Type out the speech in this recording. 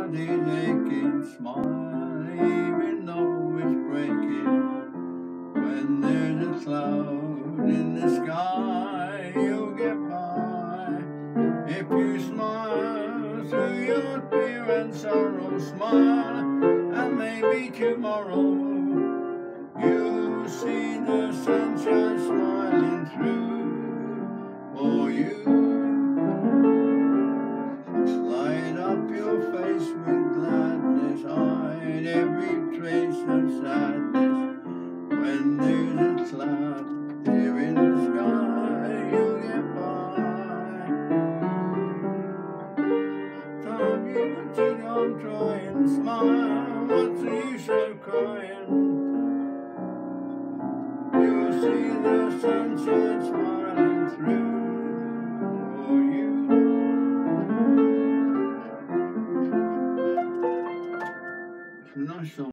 body's aching, smile even though it's breaking. When there's a cloud in the sky, you'll get by. If you smile through your fear and sorrow, smile, and maybe tomorrow you'll see the sunshine smiling through for you. Light up your face with gladness, hide every trace of sadness. When there's a cloud here in the sky, you'll get by. Time you can keep on trying, smile, what's the use of crying? You'll see the sunshine smiling through for you. It's a nice song.